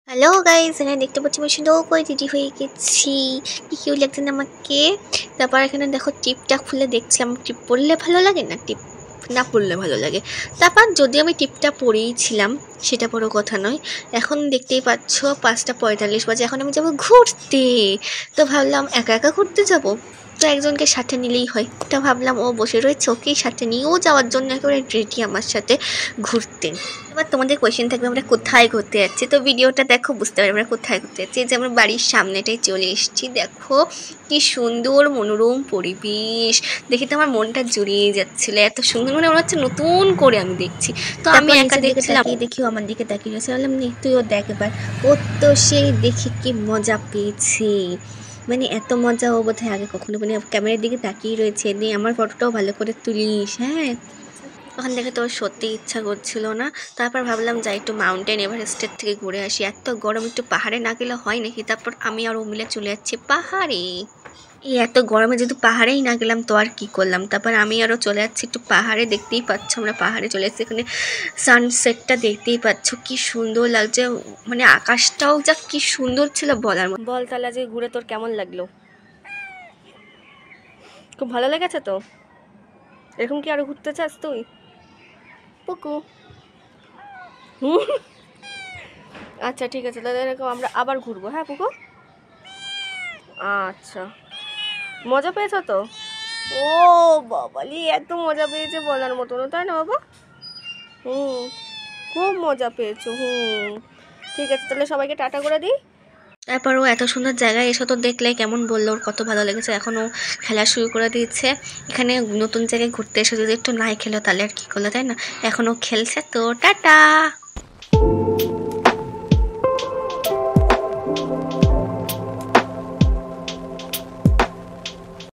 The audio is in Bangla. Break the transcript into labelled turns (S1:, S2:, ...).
S1: হ্যালো গাইস, এখানে দেখতে পাচ্ছি আমি সুন্দর করে রেডি হয়ে গেছি। কি কিউ লাগছে না আমাকে। তারপর এখানে দেখো টিপটা খুলে দেখছিলাম টিপ পরলে ভালো লাগে না টিপ না পরলে ভালো লাগে। তারপর যদি আমি টিপটা পরেই ছিলাম সেটা বড় কথা নয়। এখন দেখতেই পাচ্ছ 5টা 45 বাজে, এখন আমি যাবো ঘুরতে। তো ভাবলাম একা একা ঘুরতে যাব, তো একজনকে সাথে নিলেই হয়। তো ভাবলাম ও বসে রয়েছে, ওকেই সাথে নিয়েও যাওয়ার জন্য একেবারে রেডি আমার সাথে ঘুরতে। এবার তোমাদের কোয়েশ্চেন থাকবে আমরা কোথায় ঘুরতে যাচ্ছি, তো ভিডিওটা দেখো বুঝতে পারবে আমরা কোথায় ঘুরতে যাচ্ছি। যে আমরা বাড়ির সামনেটাই চলে এসেছি, দেখো কি সুন্দর মনোরম পরিবেশ। দেখে তো আমার মনটা জুড়িয়ে যাচ্ছিল, এত সুন্দর মনে হচ্ছে নতুন করে আমি দেখছি। তো আমি একা দেখছিলাম, দেখিও আমার দিকে তাকিয়ে রয়েছে, বললাম তুইও দেখ এবার। ও তো সেই দেখে কি মজা পেয়েছে, মানে এত মজা ও বোধহয় আগে কখনো, মানে ক্যামেরার দিকে তাকিয়ে রয়েছে, দিয়ে আমার ফটোটাও ভালো করে তুলিস। হ্যাঁ, ওখান থেকে তো সত্যি ইচ্ছা করছিল না। তারপর ভাবলাম যাই একটু মাউন্টেন এভারেস্টের থেকে ঘুরে আসি, এত গরম একটু পাহাড়ে না গেলে হয় নাকি। তারপর আমি আর ও মিলে চলে যাচ্ছি পাহাড়ে। এই এত গরমে যদি পাহাড়েই না গেলাম তো আর কি করলাম। তারপর আমি আরও চলে যাচ্ছি একটু পাহাড়ে, দেখতেই পাচ্ছ আমরা পাহাড়ে চলে যাচ্ছি। এখানে সানসেটটা দেখতেই পাচ্ছ কি সুন্দর লাগছে, মানে আকাশটাও যা কি সুন্দর ছিল বলার মতো। বল তাহলে যে ঘুরে তোর কেমন লাগলো? খুব ভালো লেগেছে তো? এরকম কি আরো ঘুরতে চাস তুই পুকু? আচ্ছা ঠিক আছে, তাহলে এরকম আমরা আবার ঘুরবো। হ্যাঁ পুকু, আচ্ছা। মজা পেয়েছো তো? ও বাবালি, এত মজা পেয়েছে বলার মতো না, তাই না বাবা? খুব মজা পেয়েছো। ঠিক আছে, তাহলে সবাইকে টাটা করে দিই। তারপরও এত সুন্দর জায়গায় এসে তো দেখলে কেমন বললো, ওর কত ভালো লেগেছে। এখনও খেলা শুরু করে দিয়েছে। এখানে নতুন জায়গায় ঘুরতে এসে যদি একটু নাই খেলো তাহলে আর কী করলো, তাই না? এখনও খেলছে, তো টাটা।